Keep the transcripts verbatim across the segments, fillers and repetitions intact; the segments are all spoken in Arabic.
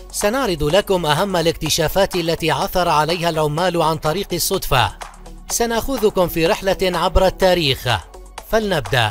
سنعرض لكم أهم الاكتشافات التي عثر عليها العمال عن طريق الصدفة. سنأخذكم في رحلة عبر التاريخ، فلنبدأ.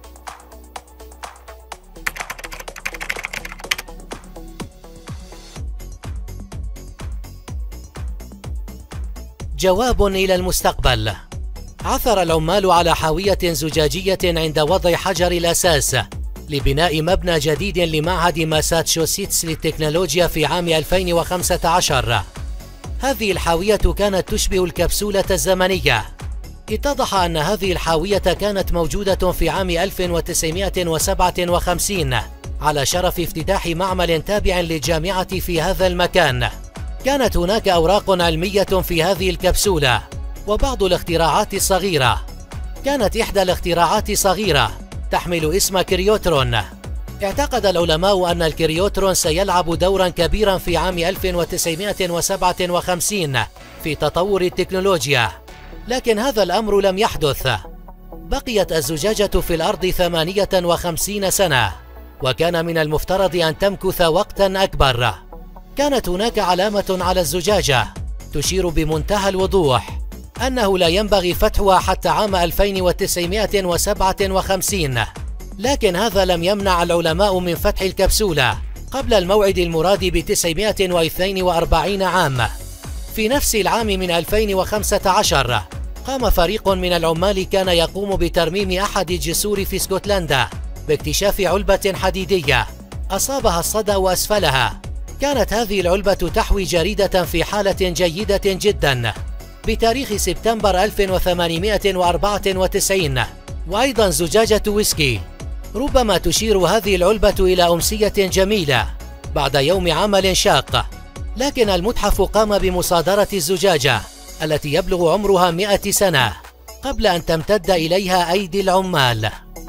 جواب إلى المستقبل. عثر العمال على حاوية زجاجية عند وضع حجر الأساس لبناء مبنى جديد لمعهد ماساتشوستس للتكنولوجيا في عام ألفين وخمسة عشر. هذه الحاوية كانت تشبه الكبسولة الزمنية. اتضح أن هذه الحاوية كانت موجودة في عام ألف وتسعمائة وسبعة وخمسين على شرف افتتاح معمل تابع للجامعة في هذا المكان. كانت هناك أوراق علمية في هذه الكبسولة وبعض الاختراعات الصغيرة. كانت إحدى الاختراعات صغيرة تحمل اسم كريوترون. اعتقد العلماء أن الكريوترون سيلعب دورا كبيرا في عام ألف وتسعمائة وسبعة وخمسين في تطور التكنولوجيا، لكن هذا الأمر لم يحدث. بقيت الزجاجة في الأرض ثمانية وخمسين سنة، وكان من المفترض أن تمكث وقتا أكبر. كانت هناك علامة على الزجاجة تشير بمنتهى الوضوح أنه لا ينبغي فتحها حتى عام ألفين وتسعمائة وسبعة وخمسين، لكن هذا لم يمنع العلماء من فتح الكبسولة قبل الموعد المراد بتسعمائة واثنين وأربعين عام. في نفس العام من ألفين وخمسة عشر قام فريق من العمال كان يقوم بترميم أحد الجسور في اسكتلندا باكتشاف علبة حديدية أصابها الصدأ أسفلها. كانت هذه العلبة تحوي جريدة في حالة جيدة جدا بتاريخ سبتمبر ألف وثمانمائة وأربعة وتسعين، وأيضا زجاجة ويسكي. ربما تشير هذه العلبة إلى أمسية جميلة بعد يوم عمل شاق، لكن المتحف قام بمصادرة الزجاجة التي يبلغ عمرها مئة سنة قبل أن تمتد إليها أيدي العمال.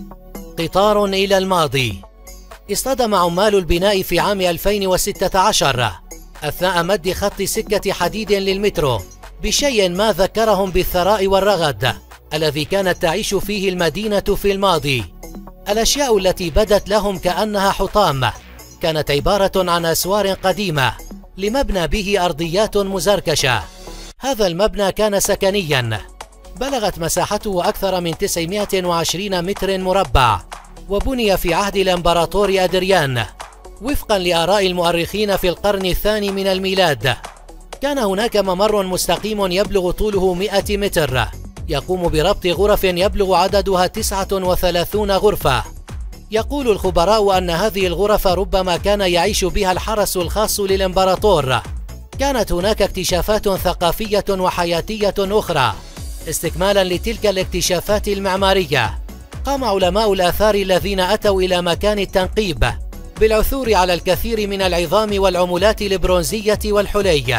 قطار إلى الماضي. اصطدم عمال البناء في عام ألفين وستة عشر أثناء مد خط سكة حديد للمترو بشيء ما ذكرهم بالثراء والرغد الذي كانت تعيش فيه المدينة في الماضي. الأشياء التي بدت لهم كأنها حطام كانت عبارة عن أسوار قديمة لمبنى به أرضيات مزركشة. هذا المبنى كان سكنيا، بلغت مساحته أكثر من تسعمائة وعشرين متر مربع، وبني في عهد الإمبراطور أدريان وفقا لآراء المؤرخين في القرن الثاني من الميلاد. كان هناك ممر مستقيم يبلغ طوله مئة متر يقوم بربط غرف يبلغ عددها تسعة وثلاثين غرفة. يقول الخبراء أن هذه الغرف ربما كان يعيش بها الحرس الخاص للإمبراطور. كانت هناك اكتشافات ثقافية وحياتية أخرى استكمالا لتلك الاكتشافات المعمارية. قام علماء الآثار الذين أتوا إلى مكان التنقيب بالعثور على الكثير من العظام والعملات البرونزية والحلي.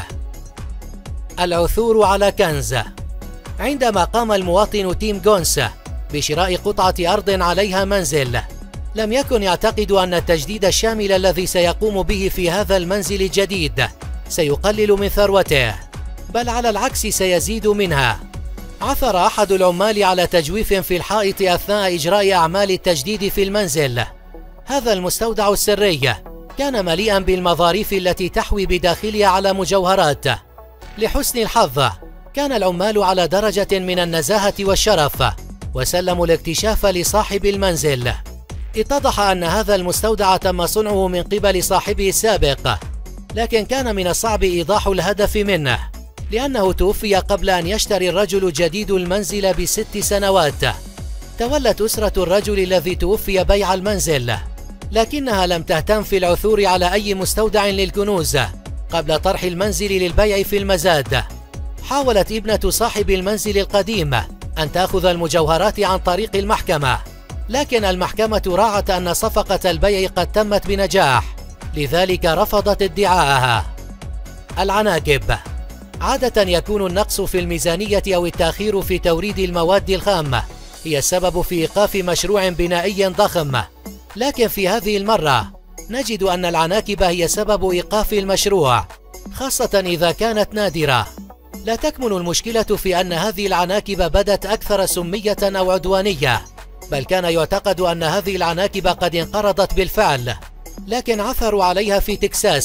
العثور على كنز. عندما قام المواطن تيم جونس بشراء قطعة أرض عليها منزل، لم يكن يعتقد أن التجديد الشامل الذي سيقوم به في هذا المنزل الجديد سيقلل من ثروته، بل على العكس سيزيد منها. عثر أحد العمال على تجويف في الحائط أثناء إجراء أعمال التجديد في المنزل. هذا المستودع السري كان مليئا بالمظاريف التي تحوي بداخلها على مجوهرات. لحسن الحظ كان العمال على درجة من النزاهة والشرف وسلموا الاكتشاف لصاحب المنزل. اتضح أن هذا المستودع تم صنعه من قبل صاحبه السابق، لكن كان من الصعب إيضاح الهدف منه لأنه توفي قبل أن يشتري الرجل الجديد المنزل بست سنوات. تولت أسرة الرجل الذي توفي بيع المنزل، لكنها لم تهتم في العثور على أي مستودع للكنوز قبل طرح المنزل للبيع في المزاد. حاولت ابنة صاحب المنزل القديم أن تأخذ المجوهرات عن طريق المحكمة، لكن المحكمة راعت أن صفقة البيع قد تمت بنجاح، لذلك رفضت ادعاءها. العناكب. عادة يكون النقص في الميزانية أو التأخير في توريد المواد الخام هي السبب في إيقاف مشروع بنائي ضخم، لكن في هذه المرة نجد أن العناكب هي سبب إيقاف المشروع، خاصة إذا كانت نادرة. لا تكمن المشكلة في أن هذه العناكب بدت أكثر سمية أو عدوانية، بل كان يعتقد أن هذه العناكب قد انقرضت بالفعل، لكن عثروا عليها في تكساس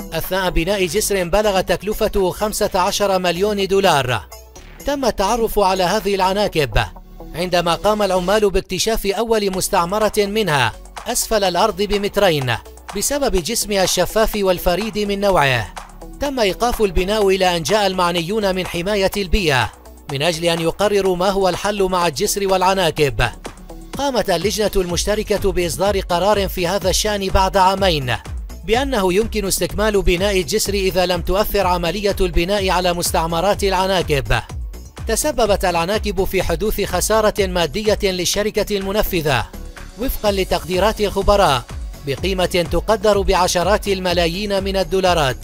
أثناء بناء جسر بلغ تكلفته خمسة عشر مليون دولار. تم التعرف على هذه العناكب عندما قام العمال باكتشاف أول مستعمرة منها أسفل الأرض بمترين بسبب جسمها الشفاف والفريد من نوعه. تم إيقاف البناء إلى أن جاء المعنيون من حماية البيئة من أجل أن يقرروا ما هو الحل مع الجسر والعناكب. قامت اللجنة المشتركة بإصدار قرار في هذا الشأن بعد عامين بأنه يمكن استكمال بناء الجسر إذا لم تؤثر عملية البناء على مستعمرات العناكب. تسببت العناكب في حدوث خسارة مادية للشركة المنفذة وفقا لتقديرات الخبراء بقيمة تقدر بعشرات الملايين من الدولارات.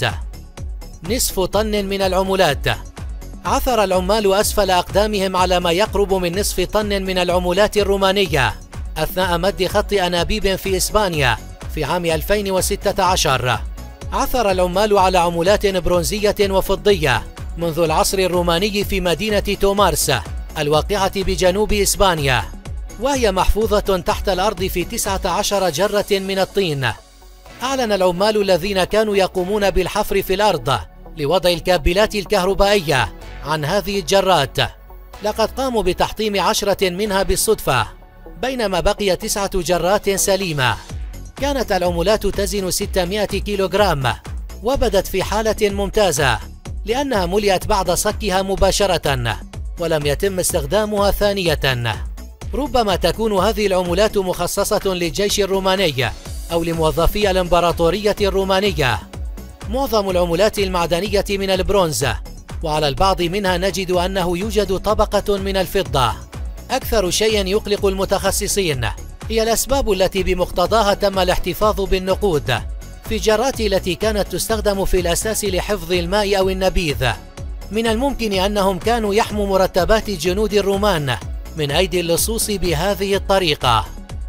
نصف طن من العملات. عثر العمال أسفل أقدامهم على ما يقرب من نصف طن من العملات الرومانية أثناء مد خط أنابيب في إسبانيا في عام ألفين وستة عشر. عثر العمال على عملات برونزية وفضية منذ العصر الروماني في مدينة تومارس الواقعة بجنوب إسبانيا، وهي محفوظة تحت الأرض في تسعة عشر جرة من الطين. أعلن العمال الذين كانوا يقومون بالحفر في الأرض لوضع الكابلات الكهربائية عن هذه الجرات. لقد قاموا بتحطيم عشرة منها بالصدفة بينما بقي تسعة جرات سليمة. كانت العملات تزن ستمائة كيلوغرام وبدت في حالة ممتازة لأنها ملئت بعد صكها مباشرة ولم يتم استخدامها ثانية. ربما تكون هذه العملات مخصصة للجيش الروماني أو لموظفي الإمبراطورية الرومانية. معظم العملات المعدنية من البرونز، وعلى البعض منها نجد أنه يوجد طبقة من الفضة. أكثر شيء يقلق المتخصصين هي الأسباب التي بمقتضاها تم الاحتفاظ بالنقود في الجرات التي كانت تستخدم في الأساس لحفظ الماء أو النبيذ. من الممكن أنهم كانوا يحموا مرتبات جنود الرومان من أيدي اللصوص بهذه الطريقة.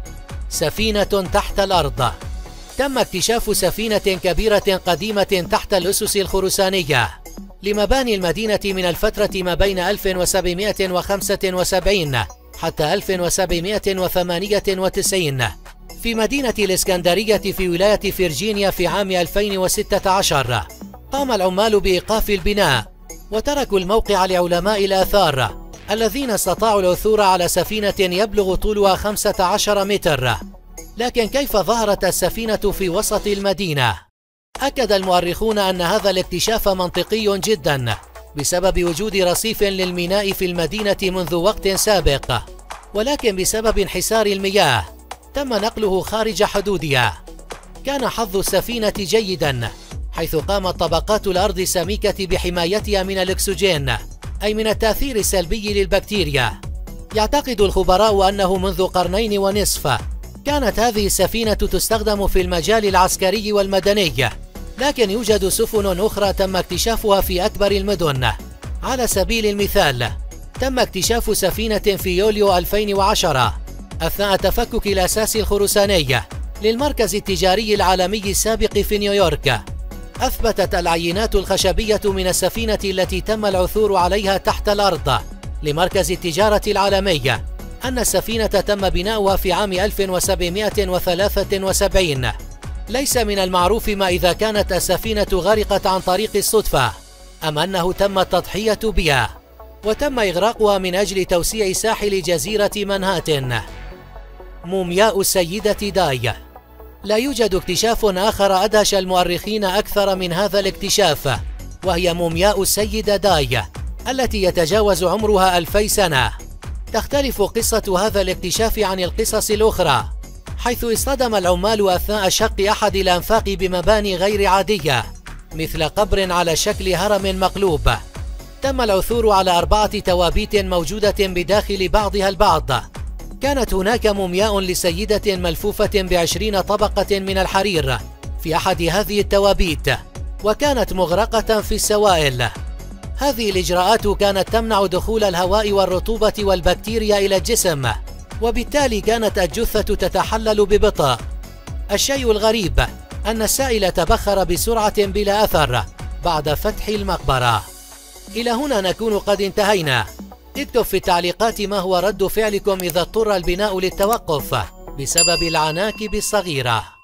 سفينة تحت الأرض. تم اكتشاف سفينة كبيرة قديمة تحت الأسس الخرسانية لمباني المدينة من الفترة ما بين ألف وسبعمائة وخمسة وسبعين حتى ألف وسبعمائة وثمانية وتسعين في مدينة الإسكندرية في ولاية فرجينيا في عام ألفين وستة عشر. قام العمال بإيقاف البناء وتركوا الموقع لعلماء الآثار الذين استطاعوا العثور على سفينة يبلغ طولها خمسة عشر متر. لكن كيف ظهرت السفينة في وسط المدينة؟ أكد المؤرخون أن هذا الاكتشاف منطقي جدا بسبب وجود رصيف للميناء في المدينة منذ وقت سابق، ولكن بسبب انحسار المياه تم نقله خارج حدودها. كان حظ السفينة جيدا حيث قامت طبقات الأرض السميكة بحمايتها من الأكسجين، أي من التأثير السلبي للبكتيريا. يعتقد الخبراء أنه منذ قرنين ونصف كانت هذه السفينة تستخدم في المجال العسكري والمدني، لكن يوجد سفن أخرى تم اكتشافها في أكبر المدن. على سبيل المثال تم اكتشاف سفينة في يوليو ألفين وعشرة أثناء تفكك الأساس الخرساني للمركز التجاري العالمي السابق في نيويورك. أثبتت العينات الخشبية من السفينة التي تم العثور عليها تحت الأرض لمركز التجارة العالمي أن السفينة تم بناؤها في عام ألف وسبعمائة وثلاثة وسبعين. ليس من المعروف ما إذا كانت السفينة غرقت عن طريق الصدفة أم أنه تم التضحية بها، وتم إغراقها من أجل توسيع ساحل جزيرة منهاتن. مومياء السيدة داي. لا يوجد اكتشاف آخر أدهش المؤرخين أكثر من هذا الاكتشاف، وهي مومياء السيدة داي التي يتجاوز عمرها ألفي سنة. تختلف قصة هذا الاكتشاف عن القصص الأخرى، حيث اصطدم العمال أثناء شق أحد الأنفاق بمباني غير عادية مثل قبر على شكل هرم مقلوب. تم العثور على أربعة توابيت موجودة بداخل بعضها البعض. كانت هناك مومياء لسيدة ملفوفة بعشرين طبقة من الحرير في أحد هذه التوابيت، وكانت مغرقة في السوائل. هذه الإجراءات كانت تمنع دخول الهواء والرطوبة والبكتيريا إلى الجسم، وبالتالي كانت الجثة تتحلل ببطء. الشيء الغريب أن السائل تبخر بسرعة بلا أثر بعد فتح المقبرة. إلى هنا نكون قد انتهينا. اكتب في التعليقات ما هو رد فعلكم إذا اضطر البناء للتوقف بسبب العناكب الصغيرة.